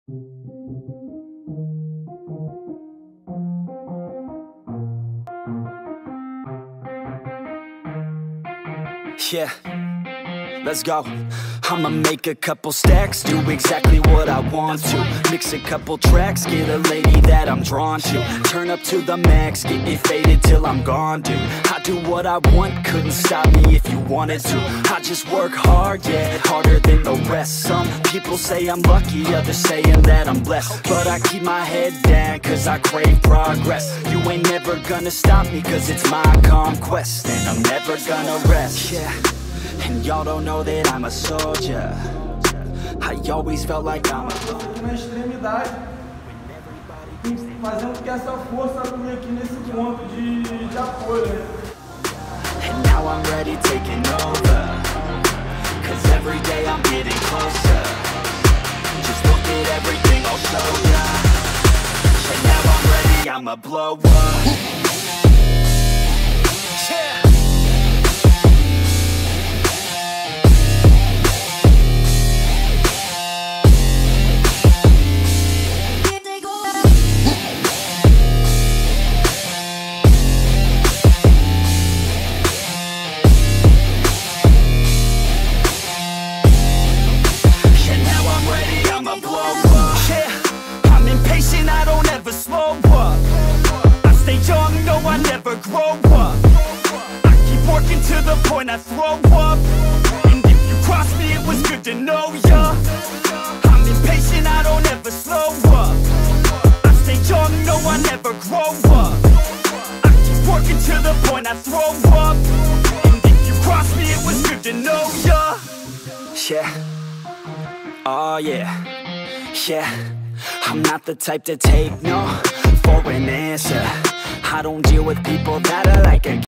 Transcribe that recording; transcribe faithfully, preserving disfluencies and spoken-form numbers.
Yeah, let's go. I'ma make a couple stacks, do exactly what I want to. Mix a couple tracks, get a lady that I'm drawn to. Turn up to the max, get me faded till I'm gone, dude. I do what I want, couldn't stop me if you wanted to. I just work hard, yeah, harder than the rest. Some people say I'm lucky, others saying that I'm blessed. But I keep my head down, cause I crave progress. You ain't never gonna stop me, cause it's my conquest. And I'm never gonna rest, yeah. And y'all don't know that I'm a soldier. I always felt like I'm alone. Na extremidade, fazendo que essa força atua aqui nesse ponto de, de apoio, né? And now I'm ready, taking over. Cause every day I'm getting closer. Just look at everything I'll show ya. And now I'm ready, I'ma blow up. I never grow up. I keep working to the point I throw up. And if you cross me, it was good to know ya. I'm impatient, I don't ever slow up. I stay young, no, I never grow up. I keep working to the point I throw up. And if you cross me, it was good to know ya. Yeah, oh yeah, yeah. I'm not the type to take no for an answer. I don't deal with people that are like a